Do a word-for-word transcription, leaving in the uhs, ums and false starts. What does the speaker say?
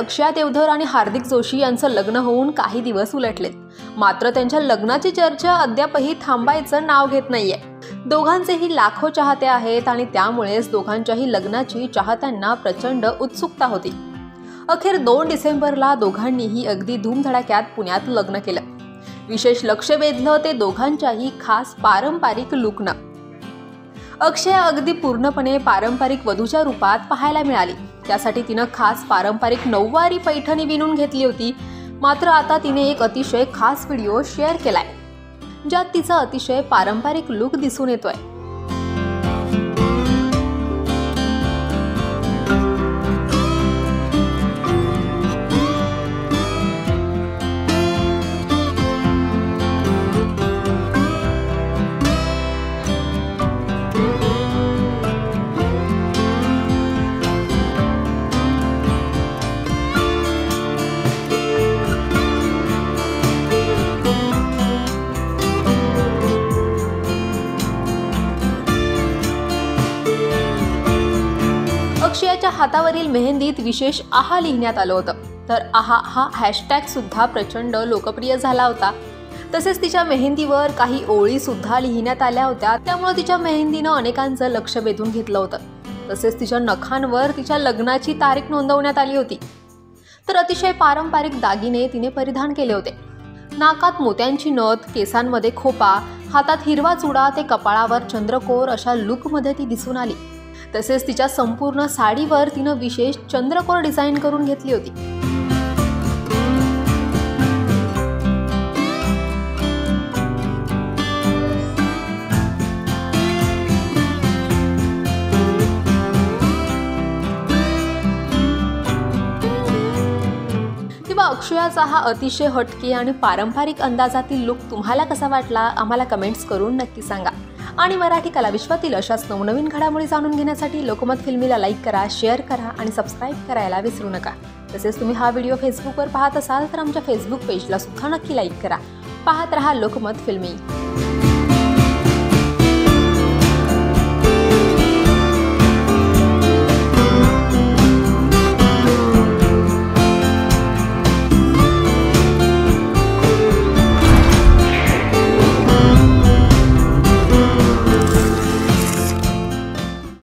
अक्षया देवधर आणि हार्दिक जोशी यांचं लग्न होऊन काही दिवस उलटलेत, मात्र त्यांच्या लग्नाची चर्चा अद्यापही थांबायचं नाव घेत नाहीये। दोघांचेही लाखो चाहते आहेत आणि त्यामुळेच दोघांच्याही लग्नाची चाहत्यांना प्रचंड उत्सुकता होती। अखेर दोन डिसेंबरला दोघांनीही अगदी धूमधडाक्यात पुण्यात लग्न केलं। विशेष लक्ष वेधलं ते दोघांच्याही खास पारंपरिक लुकनं। अक्षया अगदी पूर्णपणे पारंपरिक वधूच्या रूपात पाहायला मिळाली। त्यासाठी तिनं खास पारंपरिक नऊवारी पैठणी विणून घेतली होती। मात्र आता तिने एक अतिशय खास व्हिडिओ शेअर केलाय, ज्यात तिचा अतिशय पारंपरिक लुक दिसून येतोय। अक्षयाच्या हातावरील मेहंदीत विशेष आहा लिहिण्यात आलं होतं, तर आहा हा हॅशटॅग सुद्धा प्रचंड लोकप्रिय झाला होता। तसेच तिच्या मेहंदीवर काही ओळी सुद्धा लिहिण्यात आल्या होत्या, त्यामुळे तिच्या मेहंदीनं अनेकांचं लक्ष वेधून घेतलं होतं। तसेच तिच्या नखांवर तिच्या लग्नाची तारीख नोंदवण्यात आली होती। तर अतिशय पारंपरिक दागिने तिने परिधान केले होते। नाकात मोत्यांची नथ, केसांमध्ये खोपा, हातात हिरवा चुडा ते कपाळावर चंद्रकोर अशा लुकमध्ये ती दिसून आली। तसेच तिच्या संपूर्ण साडीवर तिनं विशेष चंद्रकोर डिझाईन करून घेतली होती। तेव्हा अक्षयाचा हा अतिशय हटके आणि पारंपरिक अंदाजातील लुक तुम्हाला कसा वाटला आम्हाला कमेंट्स करून नक्की सांगा। आणि मराठी कलाविश्वातील अशाच नवनवीन घडामोडी जाणून घेण्यासाठी लोकमत फिल्मीला लाईक करा, शेअर करा आणि सबस्क्राईब करायला विसरू नका। तसेच तुम्ही हा व्हिडिओ फेसबुकवर पाहत असाल तर आमच्या फेसबुक पेजला सुद्धा नक्की लाईक करा। पाहत रहा लोकमत फिल्मी।